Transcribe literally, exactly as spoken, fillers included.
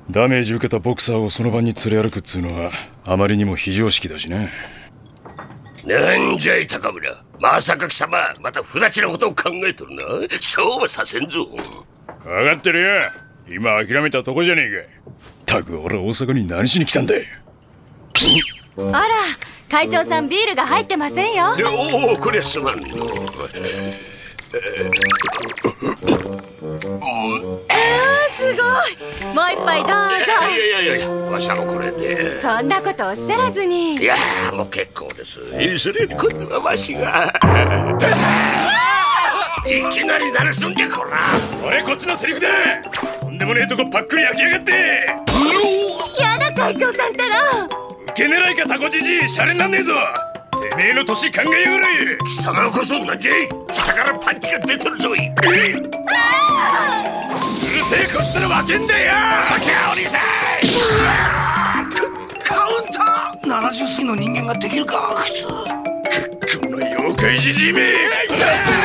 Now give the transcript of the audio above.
ダメージ受けたボクサーをその場に連れ歩くっつうのはあまりにも非常識だしな。 なんじゃい高村、まさか貴様また不立ちなことを考えとるな。そうはさせんぞ。 分かってるよ。今諦めたとこじゃねえか。たく俺は大阪に何しに来たんだ。 あら、会長さんビールが入ってませんよ。 おお、こりゃすまんの。 あー、すごい。もう一杯どうぞ。 いやいやいや、わしゃもこれで。 そんなことおっしゃらずに。 いやー、もう結構です。それより今度はわしが。いきなり鳴らすんじゃこら。 それこっちのセリフだ。とんでもねえとこパックリ焼きやがって。 やだ、会長さんったら。 受け狙いかタコじじい、シャレになんねえぞ。てめえの年考えやがれ。 貴様こそなんじゃい。下からパンチが出てるぞい。うるせえこっちの負けんだよ。 バカお兄さん。カウンター。ななじゅっさいの人間ができるか、普通。 この妖怪じじいめ。